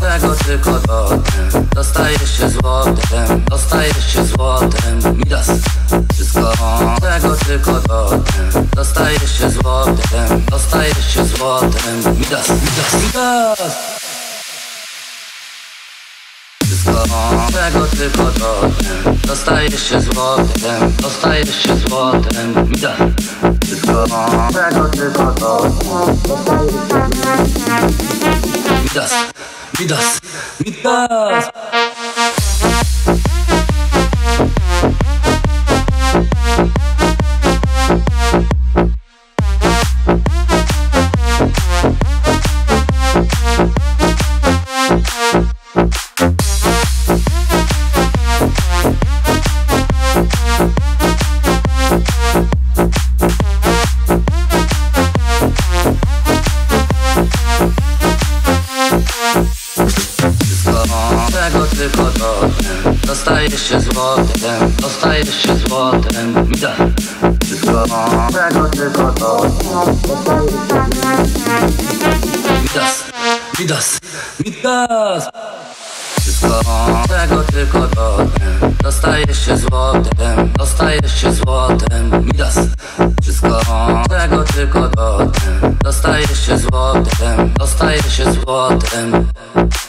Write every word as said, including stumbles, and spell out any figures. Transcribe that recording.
tego tylko dotem. Dostajesz się złotem, dostajesz się złotem. Midas, wszystko tego tylko dotem. Dostajesz się złotem, dostajesz się złotem. Midas, Midas, Midas. Wszystko tego tylko dotem. Dostajesz się złotem, dostajesz się złotem. Midas, wszystko tego tylko dotem. Midas, Midas, Midas. Tego tylko dotem. Dostajesz się złotem, dostajesz się złotem. Midas, wszystko tego tylko dotem. Midas, Midas, Midas. Wszystko tego tylko dotem. Dostajesz się złotem, dostajesz się złotem. Midas, wszystko tego tylko dotem. Dostajesz się złotem, dostajesz się złotem.